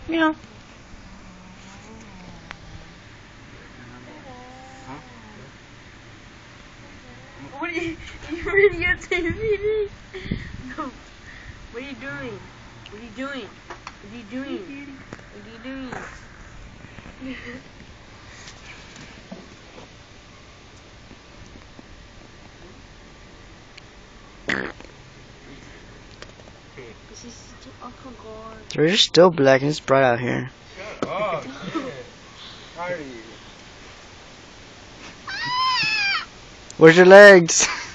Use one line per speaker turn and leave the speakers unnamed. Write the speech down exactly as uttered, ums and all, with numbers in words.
Meow.
What are you, you videotaping? No. What are you doing? What are you doing? What are you doing? What are you doing? This is to Uncle God.
They're still black and it's bright out here.
Shut up, shit. Tired of you.
Where's your legs?